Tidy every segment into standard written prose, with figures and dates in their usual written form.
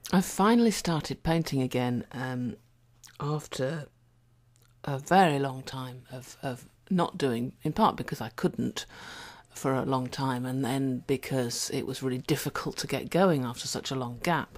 I finally started painting again after a very long time of not doing, in part because I couldn't for a long time, and then because it was really difficult to get going after such a long gap.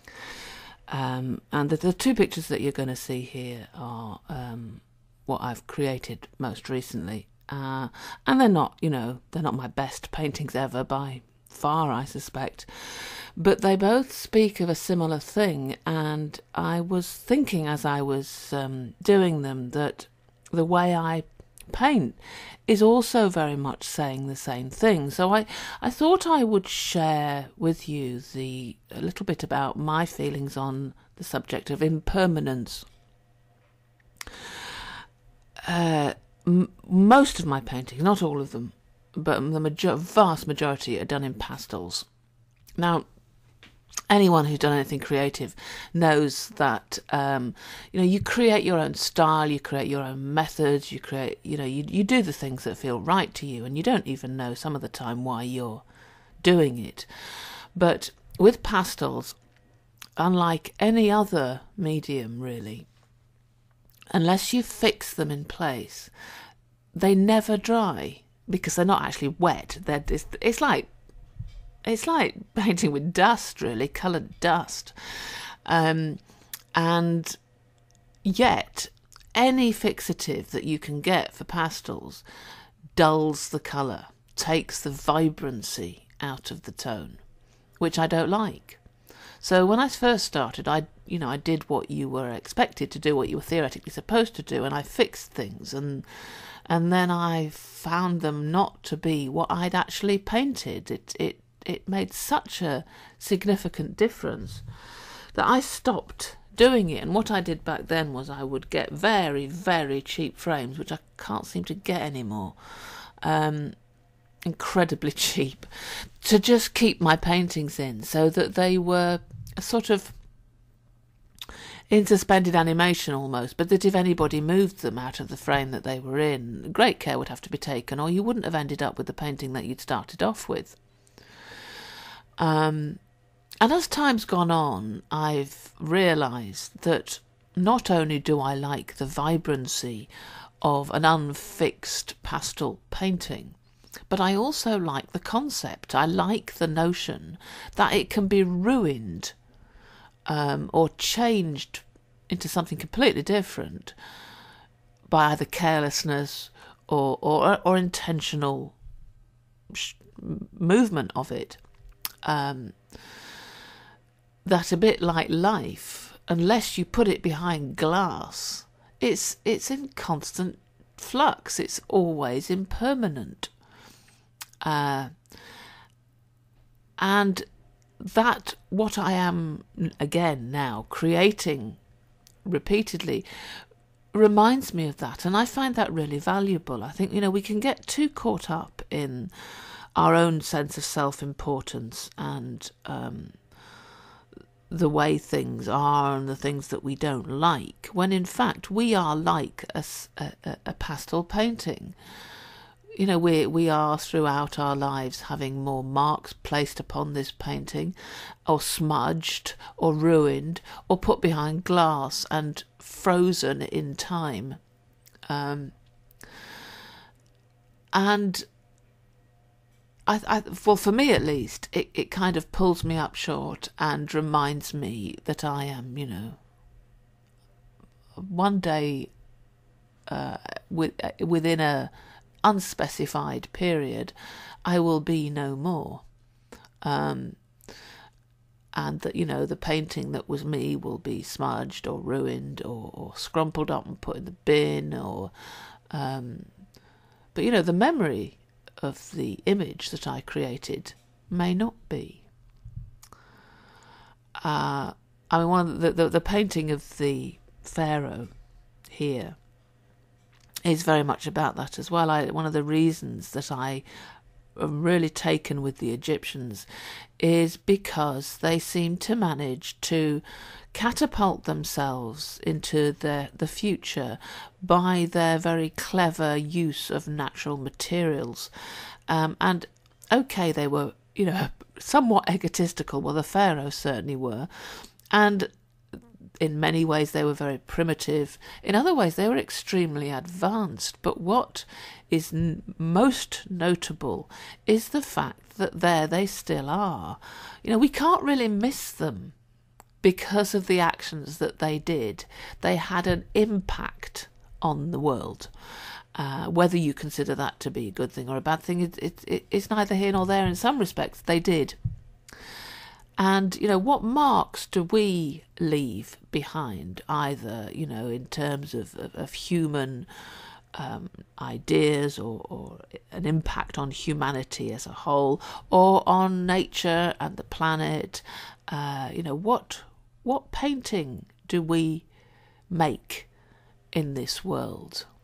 And the two pictures that you're going to see here are what I've created most recently. And they're not, they're not my best paintings ever by far, I suspect. But they both speak of a similar thing, and I was thinking as I was doing them that the way I paint is also very much saying the same thing. So I thought I would share with you a little bit about my feelings on the subject of impermanence. Most of my paintings, not all of them, but the vast majority are done in pastels. Now, anyone who's done anything creative knows that you create your own style, you create your own methods, you do the things that feel right to you, and you don't even know some of the time why you're doing it. But with pastels, unlike any other medium really, unless you fix them in place, they never dry because they're not actually wet. It's like painting with dust, really, coloured dust. And yet, any fixative that you can get for pastels dulls the colour, takes the vibrancy out of the tone, which I don't like. So when I first started, I did what you were expected to do, what you were theoretically supposed to do, and I fixed things, and then I found them not to be what I'd actually painted. It made such a significant difference that I stopped doing it. And what I did back then was I would get very, very cheap frames, which I can't seem to get anymore, incredibly cheap, to just keep my paintings in, so that they were sort of in suspended animation almost, but that if anybody moved them out of the frame that they were in, great care would have to be taken, or you wouldn't have ended up with the painting that you'd started off with. And as time's gone on, I've realised that not only do I like the vibrancy of an unfixed pastel painting, but I also like the concept. I like the notion that it can be ruined or changed into something completely different by either carelessness or intentional movement of it. That a bit like life, unless you put it behind glass, it's in constant flux. It's always impermanent. And that what I am again now creating repeatedly reminds me of that, and I find that really valuable. I think we can get too caught up in our own sense of self-importance and the way things are and the things that we don't like, when in fact we are like a pastel painting. We are throughout our lives having more marks placed upon this painting, or smudged, or ruined, or put behind glass and frozen in time. And well, for me at least, it kind of pulls me up short and reminds me that I am, one day within a unspecified period, I will be no more. And that, the painting that was me will be smudged or ruined or scrumpled up and put in the bin, but the memory of the image that I created may not be. One of the painting of the pharaoh here is very much about that as well. One of the reasons that I am really taken with the Egyptians is because they seem to manage to catapult themselves into the future by their very clever use of natural materials. And okay, they were, somewhat egotistical. Well, the pharaohs certainly were. And in many ways they were very primitive. In other ways they were extremely advanced. But what is most notable is the fact that there they still are. We can't really miss them because of the actions that they did. They had an impact on the world. Whether you consider that to be a good thing or a bad thing, it's neither here nor there. In some respects, they did. And, what marks do we leave behind, either, in terms of human ideas or an impact on humanity as a whole, or on nature and the planet? What painting do we make in this world?